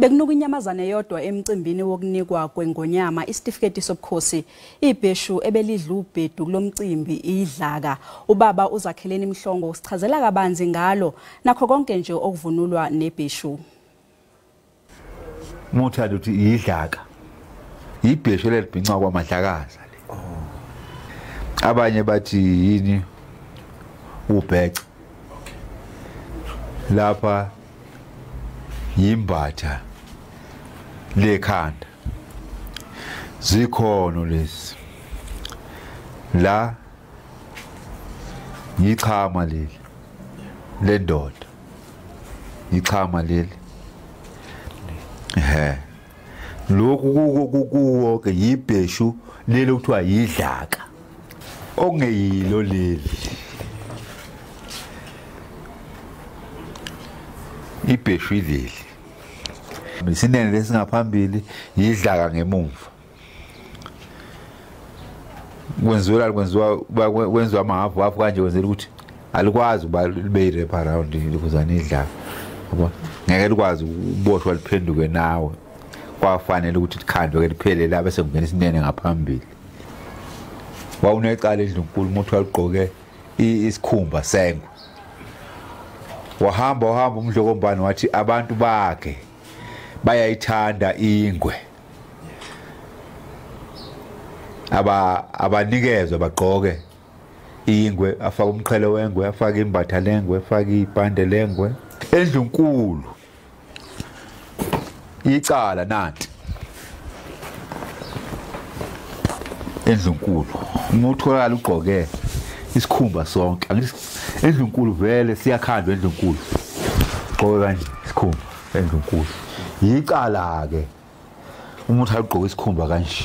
Bekunuka inyamazane yodwa emcimbini wokunikwa kwengonyama isitifiketi sobukhosi Ibheshu ebelidl'ubhedu kulomcimbi Idlaka. UBaba uZakheleni Mhlongo usichazela kabanzi ngalo nakho konke nje okuvunulwa nebheshu. Muthanda uthi idlaka. Ibheshu lelibhinca kwamadlakaza le. Abanye bathi yini ubheca. Lapha yimbatha lekhanda zikhono lezi la yichama leli lendoda yichama leli lokhu kuwo ke yibheshu leli kuthiwa yidlaka okungeyilo leli ibheshu leli isinene lesingaphambili yidlaka ngemumva kwenziwa amahafu kanje wenzela ukuthi alikwazi ukuba libe wrap around likuzana idlaka yabo ngeke likwazi uboshwa liphenduke nawe kwafanele ukuthi likhandwe ke liphele la bese kungena isinene ngaphambili wawunecala endlunkulu umuntu waliqoke isikhumba sengwe wahamba umdlokombani wathi abantu bakhe bayayithanda ingwe abanikezwe bagqoke ingwe afaka umqhele wengwe afaka imbatha lengwe afaka ibhande lengwe endlunkulu icala nanti endlunkulu umutholakala ugqoke isikhumba sonke endlunkulu vele siyakhandwa endlunkulu gqoke kanje isikhumba endlunkulu yicala ke umuntu agqoka isikhumba kanje